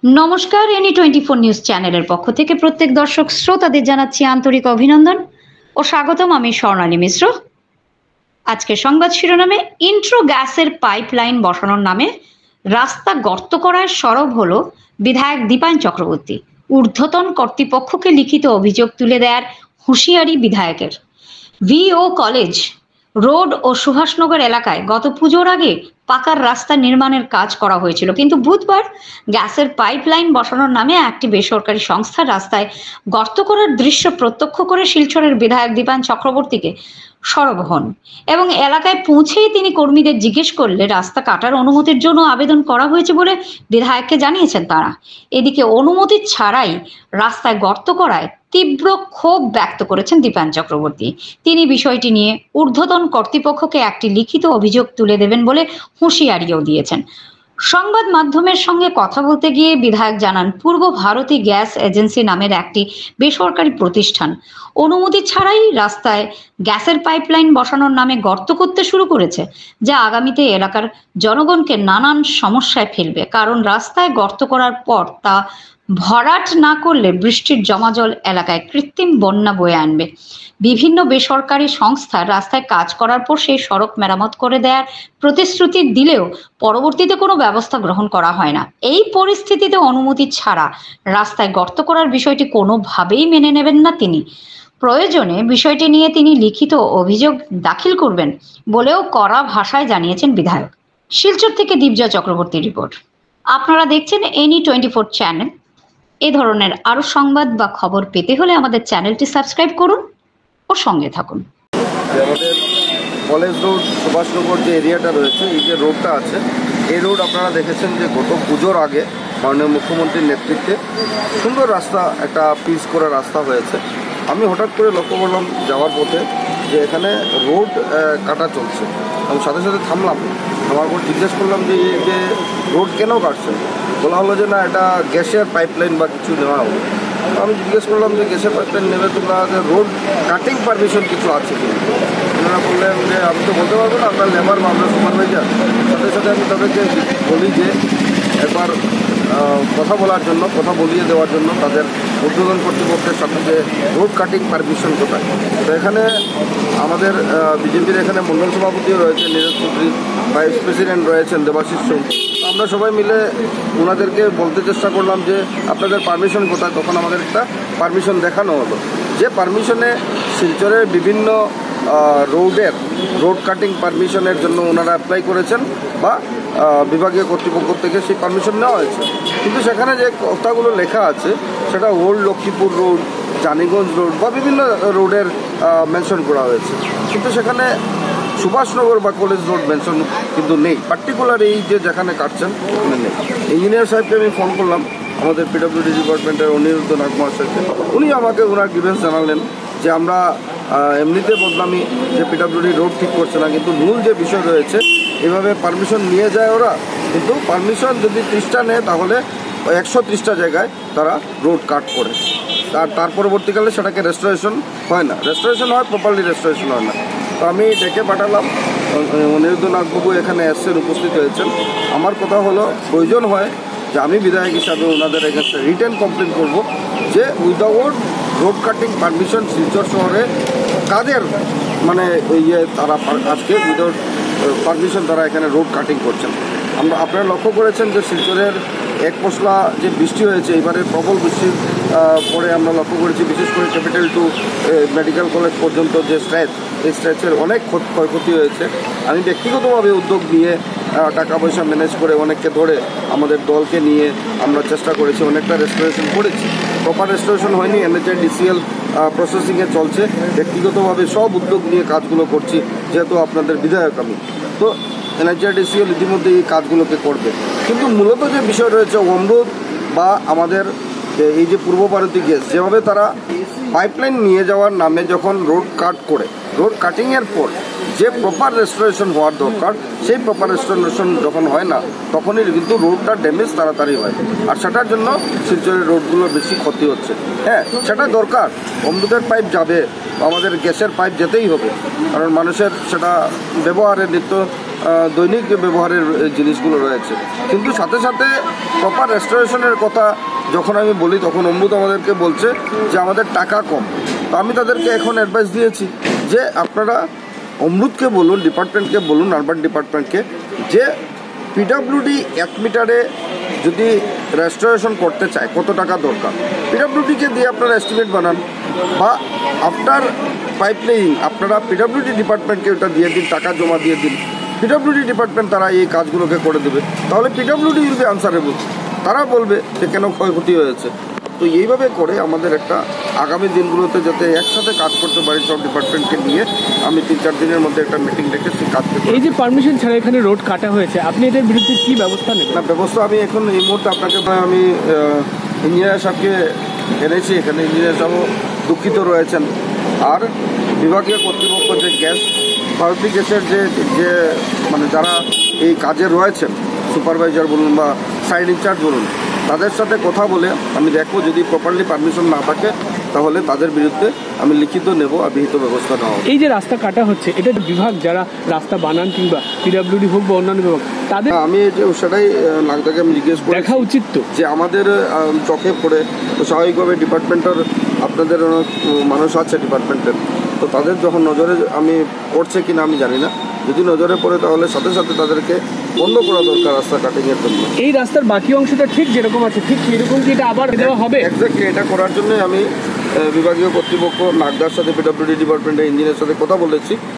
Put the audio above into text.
নমস্কার, any 24 news চ্যানেলের পক্ষ থেকে প্রত্যেক দর্শক শ্রোতাদের জানাচ্ছি আন্তরিক অভিনন্দন ও স্বাগতম। আমি স্বর্ণালী মিশ্র। আজকের সংবাদ শিরোনামে ইন্ট্রো গ্যাসের পাইপলাইন বসানোর নামে রাস্তা গর্ত করায় সরব হলো বিধায়ক দীপায়ন চক্রবর্তী। ঊর্ধ্বতন কর্তৃপক্ষকে লিখিত অভিযোগ তুলে দেওয়ার হুঁশিয়ারি বিধায়কের। ভিও কলেজ রোড ও সুভাষনগর এলাকায় গত পুজোর আগে পাকার রাস্তা নির্মাণের কাজ করা হয়েছিল, কিন্তু বুধবার গ্যাসের পাইপলাইন বসানোর নামে একটি বেসরকারি সংস্থা রাস্তায় গর্ত করার দৃশ্য প্রত্যক্ষ করে শিলচরের বিধায়ক দীপায়ন চক্রবর্তীকে সরব হন এবং এলাকায় পৌঁছেই তিনি কর্মীদের জিজ্ঞেস করলে রাস্তা কাটার অনুমতির জন্য আবেদন করা হয়েছে বলে বিধায়ককে জানিয়েছেন তারা। এদিকে অনুমতি ছাড়াই রাস্তায় গর্ত করায় তীব্র ক্ষোভ ব্যক্ত করেছেন দীপায়ন চক্রবর্তী। তিনি বিষয়টি নিয়ে ঊর্ধ্বতন কর্তৃপক্ষকে একটি লিখিত অভিযোগ তুলে দেবেন বলে হুঁশিয়ারিও দিয়েছেন। সংবাদ মাধ্যমের সঙ্গে কথা বলতে গিয়ে বিধায়ক জানান, পূর্ব ভারতী গ্যাস এজেন্সি নামের একটি বেসরকারি প্রতিষ্ঠান অনুমতি ছাড়াই রাস্তায় গ্যাসের পাইপলাইন বসানোর নামে গর্ত করতে শুরু করেছে, যা আগামীতে এলাকার জনগণকে নানান সমস্যায় ফেলবে। কারণ রাস্তায় গর্ত করার পর তা ভরাট না করলে বৃষ্টির জমা জল এলাকায় কৃত্রিম বন্যা বয়ে আনবে। বিভিন্ন বেসরকারি সংস্থা রাস্তায় কাজ করার পর সেই সড়ক মেরামত করে দেওয়ার প্রতিশ্রুতি দিলেও পরবর্তীতে কোনো ব্যবস্থা গ্রহণ করা হয় না। এই পরিস্থিতিতে অনুমতি ছাড়া রাস্তায় গর্ত করার বিষয়টি কোনোভাবেই মেনে নেবেন না তিনি। প্রয়োজনে বিষয়টি নিয়ে তিনি লিখিত অভিযোগ দাখিল করবেন বলেও কড়া ভাষায় জানিয়েছেন বিধায়ক। শিলচর থেকে দীপজয় চক্রবর্তীর রিপোর্ট। আপনারা দেখছেন এনি 24 চ্যানেল। এ ধরনের আরো সংবাদ বা খবর পেতে হলে আমাদের চ্যানেলটি সাবস্ক্রাইব করুন ও সঙ্গে থাকুন। আমাদের কলেজ রোড সুভাষনগর যে এরিয়াটা রয়েছে, এই যে রোডটা আছে, এই রোড আপনারা দেখেছেন যে গত পুজোর আগে মাননীয় মুখ্যমন্ত্রীর নেতৃত্বে সুন্দর রাস্তা, একটা পিচ করা রাস্তা হয়েছে। আমি হঠাৎ করে লক্ষ্য করলাম যাওয়ার পথে যে এখানে রোড কাটা চলছে। আমি সাথে সাথে থামলাম, আমার পর জিজ্ঞেস করলাম যে এই যে রোড কেন কাটছেন। বলা হলো যে না, এটা গ্যাসের পাইপলাইন বা কিছু নেওয়া হবে। আমি জিজ্ঞেস করলাম যে গ্যাসের পাইপলাইন নেবে তোমরা, রোড কাটিং পারমিশন কিছু আছে কি? ওনারা বললেন যে আমি তো বলতে পারবো না, আপনার লেবার বা আপনার সুপারভাইজার। সাথে সাথে আমি তাদেরকে বলি যে একবার কথা বলার জন্য, কথা বলিয়ে দেওয়ার জন্য তাদের ঊর্ধ্বতন কর্তৃপক্ষের সাথে যে রোড কাটিং পারমিশন কোথায়। তো এখানে আমাদের বিজেপির এখানে মণ্ডল সভাপতিও রয়েছে নীরজ চৌধুরী, ভাইস প্রেসিডেন্ট রয়েছেন দেবাশিস চৌধুরী। আমরা সবাই মিলে ওনাদেরকে বলতে চেষ্টা করলাম যে আপনাদের পারমিশন কোথায়। তখন আমাদের একটা পারমিশন দেখানো হলো, যে পারমিশনে শিলচরের বিভিন্ন রোড কাটিং পারমিশনের জন্য ওনারা অ্যাপ্লাই করেছেন বা বিভাগীয় কর্তৃপক্ষ থেকে সেই পারমিশন নেওয়া হয়েছে। কিন্তু সেখানে যে কথাগুলো লেখা আছে সেটা old Lakshmipur road, Janiganj road বা বিভিন্ন রোডের মেনশন করা হয়েছে, কিন্তু সেখানে সুভাষনগর বা কলেজ রোড মেনশন কিন্তু নেই। পার্টিকুলার এই যে যেখানে কাটছেন ওখানে নেই। ইঞ্জিনিয়ার সাহেবকে আমি ফোন করলাম, আমাদের পিডব্লিউডি ডিপার্টমেন্টের অনিরুদ্ধ নাগ মহাশয়কে। উনি আমাকে ওনার গ্রিভেন্স জানালেন যে আমরা এমনিতে বদনামি যে পিডব্লিউডি রোড ঠিক করছে না, কিন্তু মূল যে বিষয় রয়েছে এভাবে পারমিশন নিয়ে যায় ওরা, কিন্তু পারমিশন যদি 30টা নেয় তাহলে 130টা জায়গায় তারা রোড কাট করে। তার পরবর্তীকালে সেটাকে রেস্টোরেশন হয় না, রেস্টোরেশন হয় প্রপারলি, রেস্টোরেশন হয় না। তো আমি ডেকে পাঠালাম, অনিরুদ্ধ নাগবাবু এখানে এসছেন, উপস্থিত হয়েছেন। আমার কথা হলো প্রয়োজন হয় যে আমি বিধায়ক হিসাবে ওনাদের এগেনস্টে রিটেন কমপ্লেন করব যে without road cutting permission Silchar শহরে কাদের মানে তারা আজকে উইদাউট পারমিশন তারা এখানে রোড কাটিং করছেন। আপনারা লক্ষ্য করেছেন যে শিলচরের এক পশলা যে বৃষ্টি হয়েছে, এবারে প্রবল বৃষ্টির পরে আমরা লক্ষ্য করেছি বিশেষ করে ক্যাপিটাল টু মেডিকেল কলেজ পর্যন্ত যে স্ট্রেচ, এই স্ট্রেচের অনেক ক্ষয়ক্ষতি হয়েছে। আমি ব্যক্তিগতভাবে উদ্যোগ নিয়ে টাকা পয়সা ম্যানেজ করে অনেককে ধরে আমাদের দলকে নিয়ে আমরা চেষ্টা করেছি, অনেকটা রেস্টোরেশন করেছি। প্রপার রেস্টোরেশন হয়নি, NHIDCL প্রসেসিংয়ে চলছে। ব্যক্তিগতভাবে সব উদ্যোগ নিয়ে কাজগুলো করছি, যেহেতু আপনাদের বিধায়ক আমি। তো NHIDCL ইতিমধ্যে এই কাজগুলোকে করবে। কিন্তু মূলত যে বিষয় রয়েছে অমরুদ বা আমাদের এই যে পূর্ব ভারতী গ্যাস, যেভাবে তারা পাইপলাইন নিয়ে যাওয়ার নামে যখন রোড কাট করে, রোড কাটিংয়ের পর যে প্রপার রেস্টোরেশন হওয়ার দরকার সেই প্রপার রেস্টোরেশন যখন হয় না, তখনই কিন্তু রোডটা ড্যামেজ তাড়াতাড়ি হয়। আর সেটার জন্য শিলচরের রোডগুলো বেশি ক্ষতি হচ্ছে। হ্যাঁ, সেটা দরকার, অমৃতের পাইপ যাবে, আমাদের গ্যাসের পাইপ যেতেই হবে, কারণ মানুষের সেটা ব্যবহারের নিত্য দৈনিক ব্যবহারের জিনিসগুলো রয়েছে। কিন্তু সাথে সাথে প্রপার রেস্টোরেশনের কথা যখন আমি বলি তখন অমৃত আমাদেরকে বলছে যে আমাদের টাকা কম। তো আমি তাদেরকে এখন অ্যাডভাইস দিয়েছি যে আপনারা অমৃতকে বলুন, ডিপার্টমেন্টকে বলুন, আরবান ডিপার্টমেন্টকে, যে পিডাব্লিউডি 1 মিটারে যদি রেস্টোরেশন করতে চায় কত টাকা দরকার, পিডাব্লিউডিকে দিয়ে আপনারা এস্টিমেট বানান, বা আফটার পাইপলাইন আপনারা পিডাব্লিউডি ডিপার্টমেন্টকে ওটা দিয়ে দিন, টাকা জমা দিয়ে দিন, পিডাব্লিউডি ডিপার্টমেন্ট তারা এই কাজগুলোকে করে দেবে। তাহলে পিডাব্লিউডি উইল বি আনসারেবল, তারা বলবে যে কেন ক্ষয়ক্ষতি হয়েছে। তো এইভাবে করে আমাদের একটা আগামী দিনগুলোতে যাতে একসাথে কাজ করতে পারি সব ডিপার্টমেন্টকে নিয়ে, আমি 3-4 দিনের মধ্যে একটা মিটিং রেখে সেই কাজকে। এই যে পারমিশন ছাড়া এখানে রোড কাটা হয়েছে, আপনি এটার বিরুদ্ধে কি ব্যবস্থা নেবেন? না, ব্যবস্থা আমি এখন এই মুহূর্তে আপনাকে আমি ইঞ্জিনিয়ার সাহেবকে এনেছি এখানে। ইঞ্জিনিয়ার সাহেবও দুঃখিত রয়েছেন। আর বিভাগীয় কর্তৃপক্ষ যে গ্যাস, ভারতী গ্যাসের যে মানে যারা এই কাজে রয়েছেন, সুপারভাইজার বলুন বা সাইড ইনচার্জ বলুন, তাদের সাথে কথা বলে আমি দেখবো যদি প্রপারলি পারমিশন না থাকে তাহলে তাদের বিরুদ্ধে আমি লিখিত নেব আর বিহিত ব্যবস্থা নেওয়া হবে। এই যে রাস্তা কাটা হচ্ছে, এটা বিভাগ যারা রাস্তা বানান কিংবা পিডাব্লিউডি হোক বা অন্যান্য বিভাগ, তাদের আমি যে সেটাই নাগদাকে আমি জিজ্ঞেস করি দেখা উচিত তো, যে আমাদের চোখে পড়ে তো স্বাভাবিকভাবে ডিপার্টমেন্টের আপনাদের অনেক মানুষ আছে ডিপার্টমেন্টের, তো তাদের যখন নজরে আমি পড়ছে কিনা আমি জানি না, যদি নজরে পড়ে তাহলে সাথে সাথে তাদেরকে বন্ধ করা দরকার রাস্তা কাটিংয়ের জন্য। এই রাস্তার বাকি অংশটা ঠিক যেরকম আছে ঠিক সেরকম কি এটা আবার দেওয়া হবে? এক্স্যাক্টলি, এটা করার জন্য আমি বিভাগীয় কর্তৃপক্ষ নাগদার সাথে পিডাব্লিউডি ডিপার্টমেন্টের ইঞ্জিনিয়ারের সাথে কথা বলেছি।